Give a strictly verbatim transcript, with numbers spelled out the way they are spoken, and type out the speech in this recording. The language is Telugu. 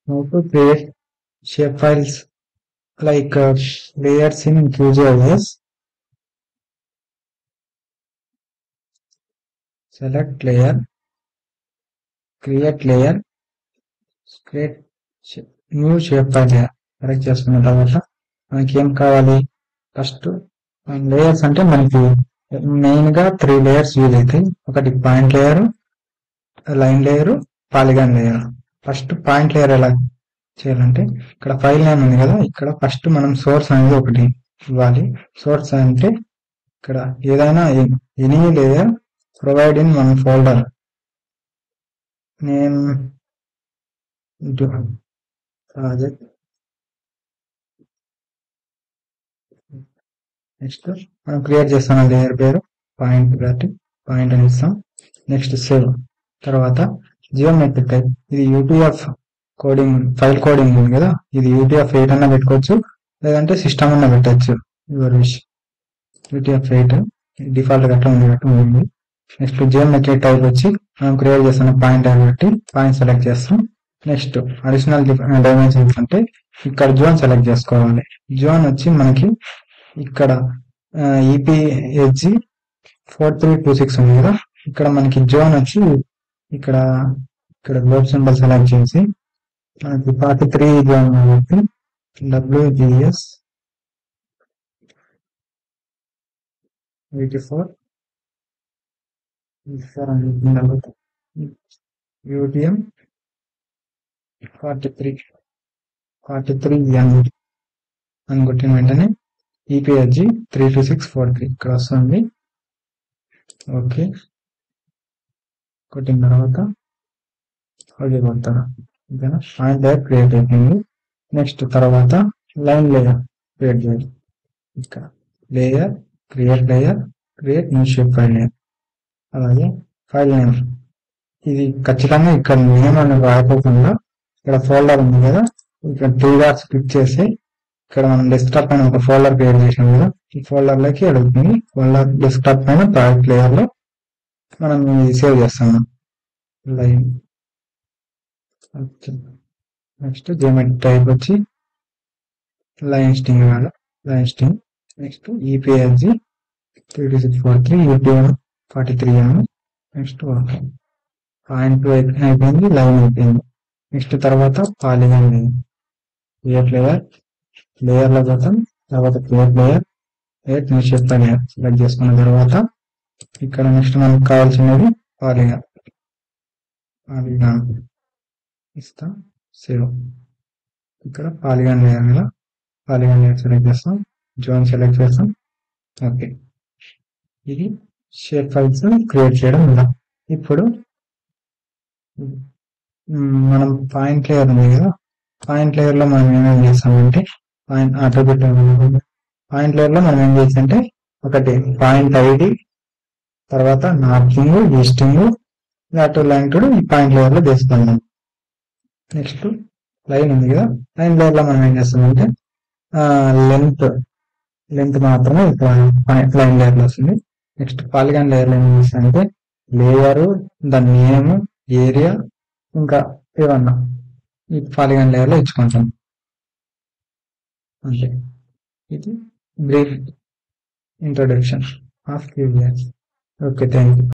How to create shape files like uh, layers in QGIS. Select layer, create layer, create new shape file layer. Select చేసుకున్న తర్వాత మనకి ఏం కావాలి ఫస్ట్ లేయర్స్ అంటే మనకి మెయిన్ గా త్రీ లేయర్స్ యూజ్ అవుతాయి. ఒకటి point layer, line layer, polygon layer. First point layer ఎలా చేయాలంటే ఇక్కడ ఫైల్ నేమ్ ఉంది కదా, ఇక్కడ ఫస్ట్ మనం సోర్స్ అనేది ఒకటి ఇవ్వాలి. సోర్స్ అంటే ఇక్కడ ఏదైనా any layer provide in one folder name project. Next మనం క్రియేట్ చేస్తాం లేయర్ పేరు పాయింట్ బట్టి పాయింట్ అని ఇస్తాం. Next save. తర్వాత జియోమెట్రిక్ టైప్, ఇది యూటీఎఫ్ కోడింగ్ ఫైల్ కోడింగ్ ఉంది కదా, ఇది యూటీఎఫ్ ఎయిట్ అన్నా పెట్టుకోవచ్చు, లేదంటే సిస్టమ్ అన్నా పెట్టచ్చు. Your wish. UTF eight default గట్లా ఉంది. నెక్స్ట్ జియోమెట్రిక్ టైప్ వచ్చి మనం క్రియేట్ చేస్తున్న పాయింట్ అని బట్టి పాయింట్ సెలెక్ట్ చేస్తాం. నెక్స్ట్ అడిషనల్ డైమెన్షన్స్ అంటే ఇక్కడ జోన్ సెలెక్ట్ చేసుకోవాలి. జోన్ వచ్చి మనకి ఇక్కడ EPHG four three two six ఉంది కదా, ఇక్కడ మనకి జోన్ వచ్చి ఇక్కడ ఇక్కడ గ్లోబ్ సింబల్ సెలెక్ట్ చేసి మనకి ఫార్టీ త్రీ జోన్ కాబట్టి WGS eighty four UTM forty three forty three N అని కొట్టిన వెంటనే EPHG three two six four three ఇక్కడ వస్తుంది. ఓకే కొట్టిన తర్వాత ఓకే కొడతారు. ఓకేనా, పాయింట్ లేయర్ క్రియేట్ అయిపోయింది. నెక్స్ట్ తర్వాత లైన్ లేయర్ క్రియేట్ చేయాలి. ఇక్కడ layer, create layer, create new shape file layer. అలాగే ఫైల్ నేమ్ ఇది ఖచ్చితంగా ఇక్కడ నేమ్ అని రాకపోకుండా ఇక్కడ ఫోల్డర్ ఉంది కదా, ఇక్కడ త్రీ డాట్స్ క్లిక్ చేసి ఇక్కడ మనం డెస్క్టాప్ పైన ఒక ఫోల్డర్ క్రియేట్ చేసాం కదా, ఈ ఫోల్డర్ లోకి అడుగుతుంది. ఫోల్డర్ డెస్క్టాప్ పైన ప్రాజెక్ట్ లేయర్ లో మనం సేవ్ చేస్తాము లైన్. నెక్స్ట్ జియోమెట్రిక్ టైప్ వచ్చి లైన్ స్ట్రింగ్ ఇవ్వాలి, line string. Next EPHG three two six four three UTM forty three M. Next okay point అయిపోయింది, లైన్ అయిపోయింది. నెక్స్ట్ తర్వాత polygon layer, create layer, layer లో పోతాం. తర్వాత create layer, create new shape layer select చేసుకున్న తర్వాత ఇక్కడ నెక్స్ట్ మనకు కావాల్సినది పాలిగాన్. పాలిగాన్ ఇస్తాం, సేవ్. ఇక్కడ పాలిగాన్ లేయర్ మీద పాలిగాన్ లేయర్ సెలెక్ట్ చేస్తాం, జోన్ సెలెక్ట్ చేస్తాం. ఓకే, ఇది షేప్ ఫైల్స్ క్రియేట్ చేయడం ఇలా. ఇప్పుడు మనం పాయింట్ లేయర్ ఉంది కదా, పాయింట్ లేయర్ లో మనం ఏమేమి చేస్తామంటే పాయింట్ ఆటోబిట్ పాయింట్ లేయర్ లో మనం ఏం చేస్తామంటే ఒకటి పాయింట్ ఐడి, తర్వాత నార్కింగ్, ఈస్టింగ్, లాటో లైన్ కూడా ఈ పాయింట్ లేయర్ లో చేస్తాం. నెక్స్ట్ లైన్ ఉంది కదా, లైన్ లేయర్ లో మనం ఏం చేస్తామంటే లెంత్ లెంత్ మాత్రమే ఇక్కడ లైన్ లేయర్ లో వస్తుంది. నెక్స్ట్ పాలిగాన్ లేయర్ లో ఏం చేస్తామంటే లేయరు, దాని నేమ్, ఏరియా, ఇంకా ఏమన్నా ఈ పాలిగాన్ లేయర్ లో ఇచ్చుకుంటాం. అంతే, ఇది brief introduction of QGIS. Okay, thank you.